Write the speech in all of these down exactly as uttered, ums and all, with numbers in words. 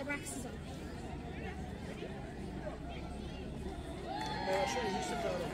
get Rax's on. Yeah, sure, you sit down.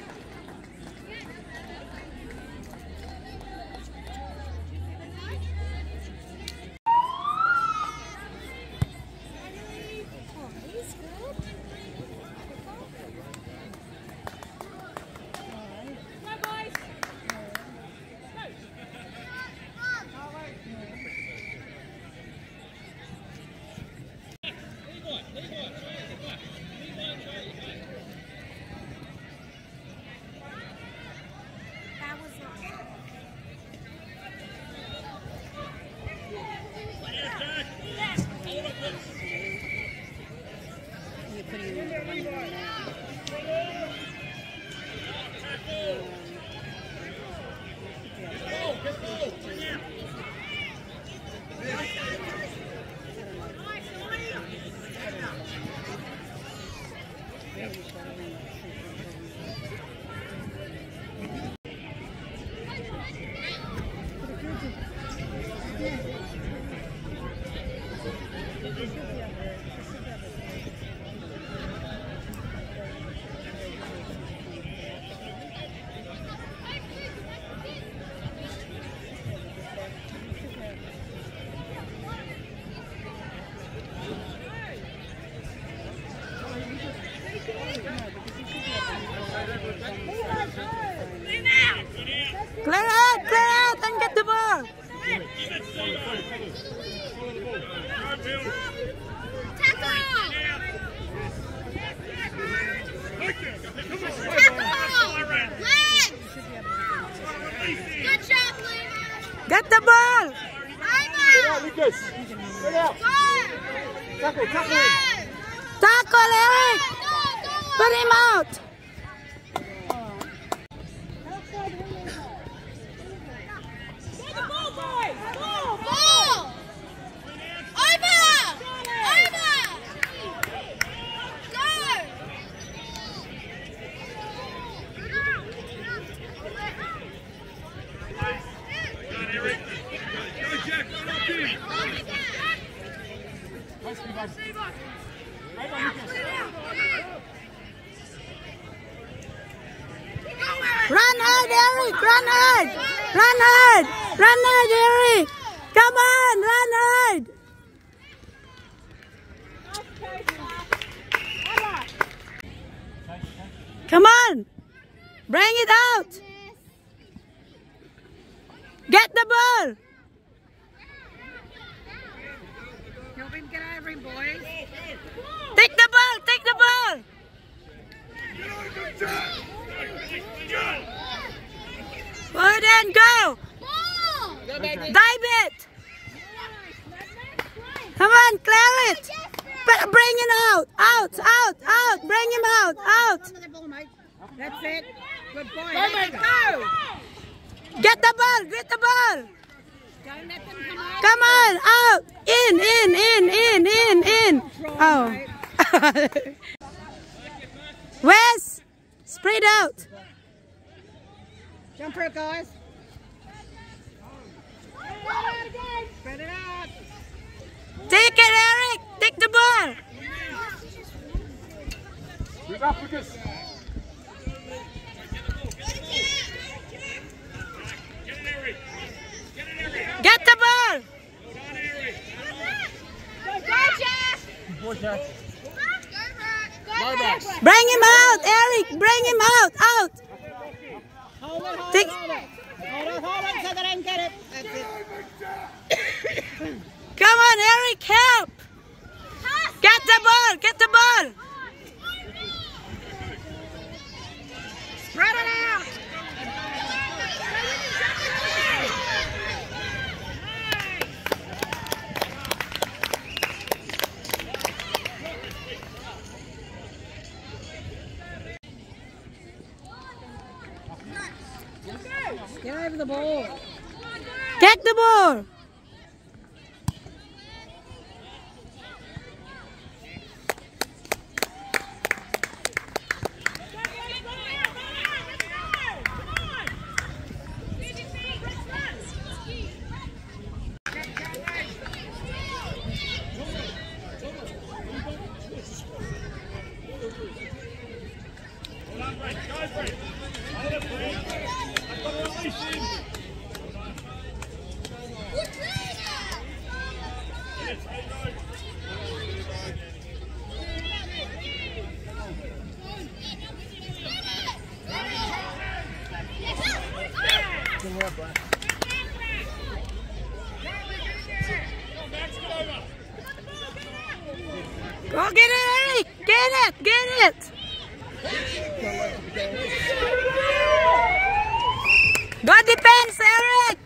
Clear out, clear out, and get the ball. Good job, Lena. Get the ball. Get out, Lucas. Get out. Tackle, tackle him. Tackle, Eric. Put him out. Run hard, Eric! Run hard! Run hard! Run hard, Eric! Come on, run hard! Come on! Bring it out! Get the ball! Help him get over him, boys. Take the ball! Take the ball! Well then, go! Dive it! Come on, clear it! But bring it out! Out! Out! Out! Bring him out! Out! That's it. Good boy. Go, mate, go! Get the ball! Get the ball! Don't let them come out. Come on! Out! In! In! In! In! In! In! Oh! Wes! Spread out! Jump for it, guys. Spread it out. Take it, Eric! Take the ball! Move up, Lucas. Get the ball! Boy, Jack. Bring him out, Eric! Bring him out! Out! Hold it, hold Take it, hold it. Hold it, hold it so they don't get it. That's it. Come on, Eric, help! Get the ball! Get the ball! Spread it out. Get over the ball. Get the ball! Go get it, Eric! Get it! Get it! Good defense, Eric!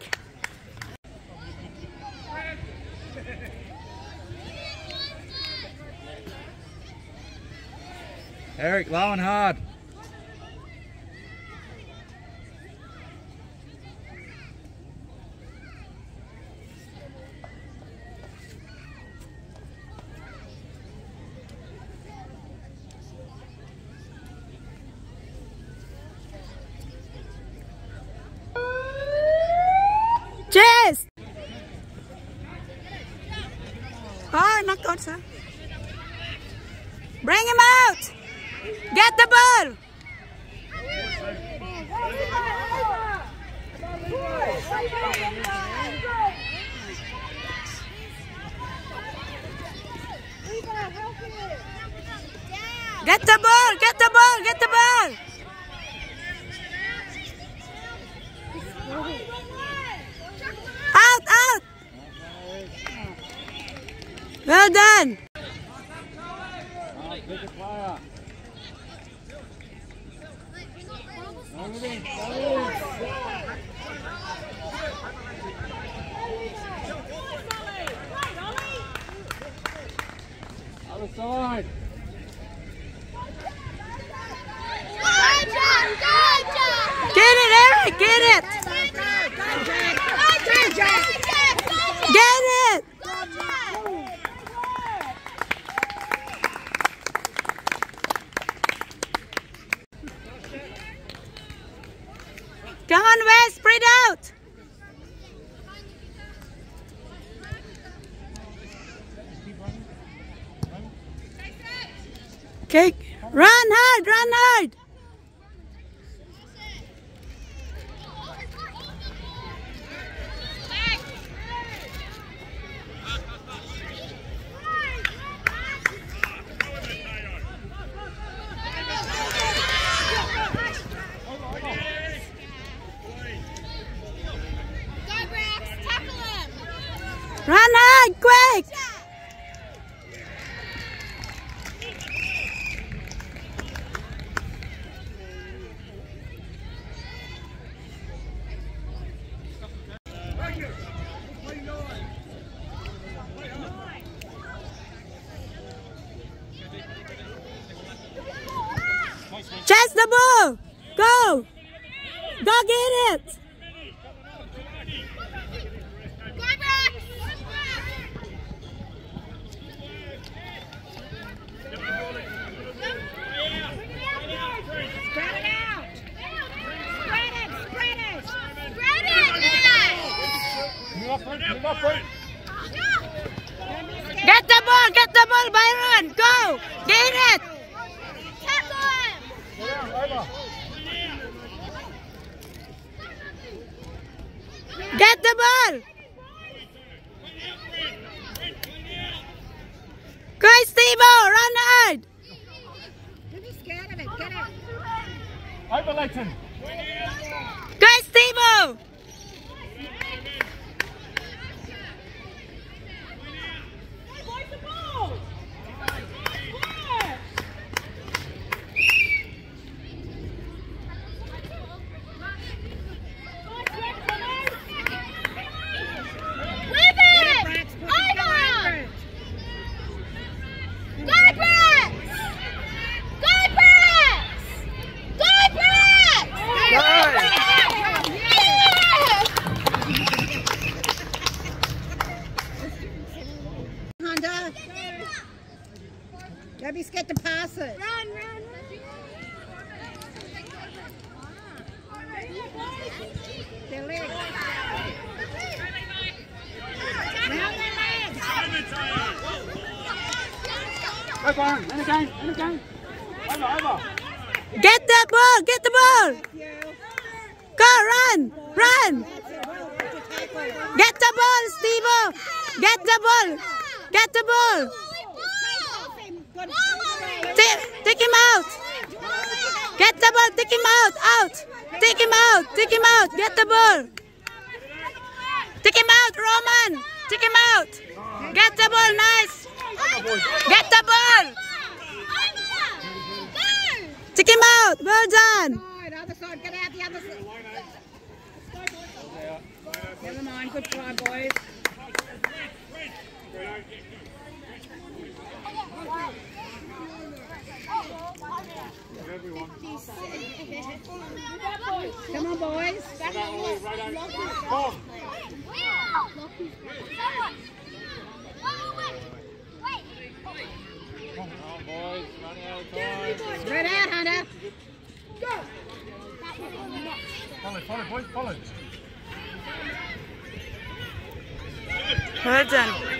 Eric, low and hard. Chase! Oh, not good, sir. Bring him out! Get the ball! Get the ball! Get the ball! Get the ball! Out! Out! Well done! Other side. Get it, Eric! Get it! Get it! Come on, Wes, spread out! Okay, run hard, run hard! Run hard, quick! Chase the ball! Go! Go get it! Get the ball, get the ball, Byron, go, get it. Get the ball. Go, Steve-O, run hard. Don't be scared of it, get it. Over, Leighton. Go, Steve-O. Don't be scared to pass it. Run, run, Their legs. Round their legs. Go, Byron. In again, in again. Over, over. Get the ball, get the ball. Go, run, run. Get the ball, Steve-O. Get the ball. Get the ball. Take, take him out. Get the ball, take him out, out. Take him out, take him out. Get the ball. Take him out, Roman. Take him out. Get the ball, nice. Get the ball. Take him out. Well done. The other side. Get out the other side. Never mind. Good try, boys. Come on, boys. Spread out, Hunter. Follow, follow, boys, follow. Well done.